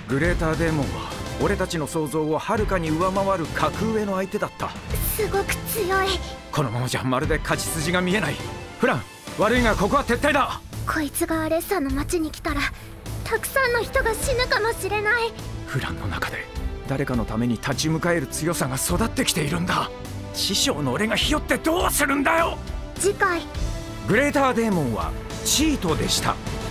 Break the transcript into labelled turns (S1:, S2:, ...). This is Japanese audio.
S1: グレーターデーモンは俺たちの想像をはるかに上回る格上の相手だった。
S2: すごく強い。
S1: このままじゃまるで勝ち筋が見えない。フラン、悪いがここは撤退だ。
S2: こいつがアレッサの町に来たらたくさんの人が死ぬかもしれない。
S1: フランの中で誰かのために立ち向かえる強さが育ってきているんだ。師匠の俺がひよってどうするんだよ。
S2: 次回、
S1: グレーターデーモンはチートでした。